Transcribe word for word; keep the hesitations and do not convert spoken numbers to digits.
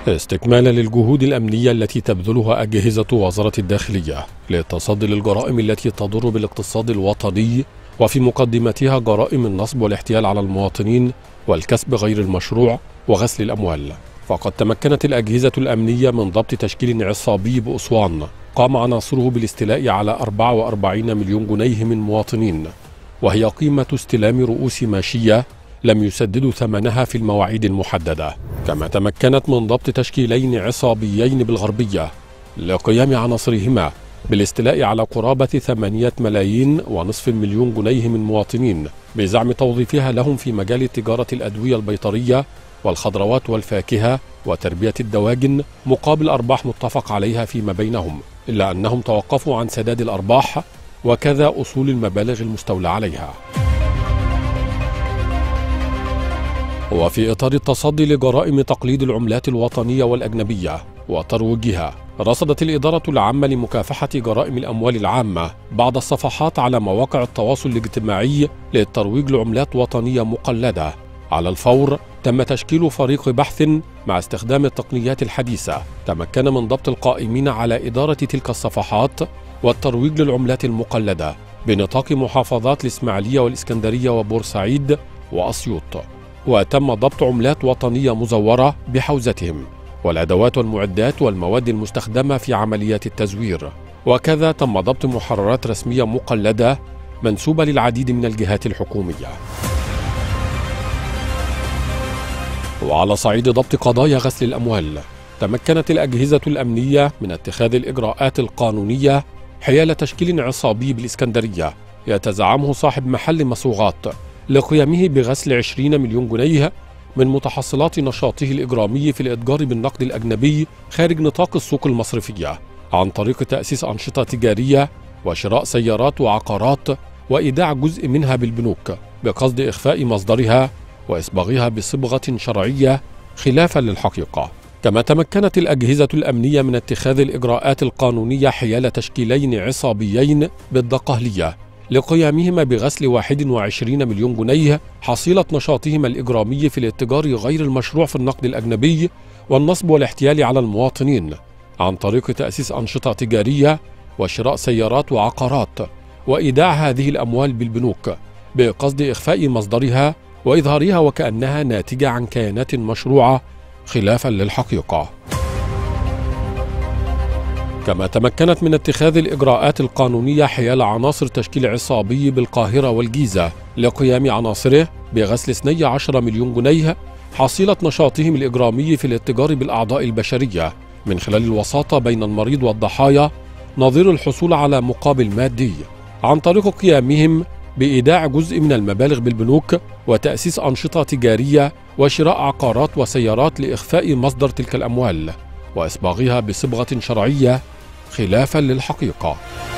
استكمالا للجهود الأمنية التي تبذلها أجهزة وزارة الداخلية للتصدي للجرائم التي تضر بالاقتصاد الوطني، وفي مقدمتها جرائم النصب والاحتيال على المواطنين والكسب غير المشروع وغسل الأموال، فقد تمكنت الأجهزة الأمنية من ضبط تشكيل عصابي بأسوان قام عناصره بالاستيلاء على أربعة وأربعين مليون جنيه من مواطنين، وهي قيمة استلام رؤوس ماشية لم يسددوا ثمنها في المواعيد المحددة. كما تمكنت من ضبط تشكيلين عصابيين بالغربية لقيام عناصرهما بالاستيلاء على قرابة ثمانية ملايين ونصف مليون جنيه من مواطنين بزعم توظيفها لهم في مجال تجارة الأدوية البيطرية والخضروات والفاكهة وتربية الدواجن مقابل أرباح متفق عليها فيما بينهم، إلا أنهم توقفوا عن سداد الأرباح وكذا أصول المبالغ المستولى عليها. وفي إطار التصدي لجرائم تقليد العملات الوطنية والأجنبية وترويجها، رصدت الإدارة العامة لمكافحة جرائم الأموال العامة بعض الصفحات على مواقع التواصل الاجتماعي للترويج لعملات وطنية مقلدة. على الفور تم تشكيل فريق بحث مع استخدام التقنيات الحديثة تمكن من ضبط القائمين على إدارة تلك الصفحات والترويج للعملات المقلدة بنطاق محافظات الإسماعيلية والإسكندرية وبورسعيد وأسيوط، وتم ضبط عملات وطنية مزورة بحوزتهم والأدوات والمعدات والمواد المستخدمة في عمليات التزوير، وكذا تم ضبط محررات رسمية مقلدة منسوبة للعديد من الجهات الحكومية. وعلى صعيد ضبط قضايا غسل الأموال، تمكنت الأجهزة الأمنية من اتخاذ الإجراءات القانونية حيال تشكيل عصابي بالإسكندرية يتزعمه صاحب محل مصوغات لقيامه بغسل عشرين مليون جنيه من متحصلات نشاطه الإجرامي في الإتجار بالنقد الأجنبي خارج نطاق السوق المصرفية عن طريق تأسيس أنشطة تجارية وشراء سيارات وعقارات وإيداع جزء منها بالبنوك بقصد إخفاء مصدرها وإصباغها بصبغة شرعية خلافا للحقيقة. كما تمكنت الأجهزة الأمنية من اتخاذ الإجراءات القانونية حيال تشكيلين عصابيين بالدقهلية لقيامهما بغسل واحد وعشرين مليون جنيه حصيلة نشاطهما الإجرامي في الاتجار غير المشروع في النقد الأجنبي والنصب والاحتيال على المواطنين عن طريق تأسيس أنشطة تجارية وشراء سيارات وعقارات وإيداع هذه الأموال بالبنوك بقصد إخفاء مصدرها وإظهارها وكأنها ناتجة عن كيانات مشروعة خلافا للحقيقة. كما تمكنت من اتخاذ الإجراءات القانونية حيال عناصر تشكيل عصابي بالقاهرة والجيزة لقيام عناصره بغسل اثني عشر مليون جنيه حصيلة نشاطهم الإجرامي في الاتجار بالأعضاء البشرية من خلال الوساطة بين المريض والضحايا نظير الحصول على مقابل مادي عن طريق قيامهم بإيداع جزء من المبالغ بالبنوك وتأسيس أنشطة تجارية وشراء عقارات وسيارات لإخفاء مصدر تلك الأموال وإصباغها بصبغة شرعية خلافا للحقيقة.